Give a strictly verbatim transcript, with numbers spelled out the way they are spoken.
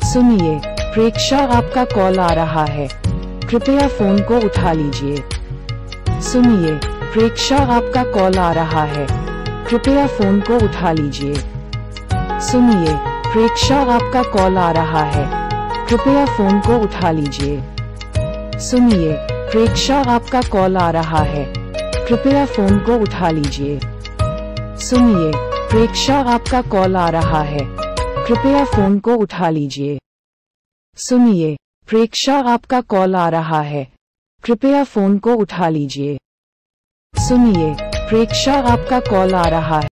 सुनिए, प्रेक्षा आपका कॉल आ रहा है, कृपया फोन को उठा लीजिए। सुनिए, प्रेक्षा आपका कॉल आ रहा है, कृपया फोन को उठा लीजिए। सुनिए, प्रेक्षा आपका कॉल आ रहा है, कृपया फोन को उठा लीजिए। सुनिए, प्रेक्षा आपका कॉल आ रहा है, कृपया फोन को उठा लीजिए। सुनिए, प्रेक्षा आपका कॉल आ रहा है, कृपया फोन को उठा लीजिए। सुनिए, प्रेक्षा आपका कॉल आ रहा है, कृपया फोन को उठा लीजिए। सुनिए, प्रेक्षा आपका कॉल आ रहा है।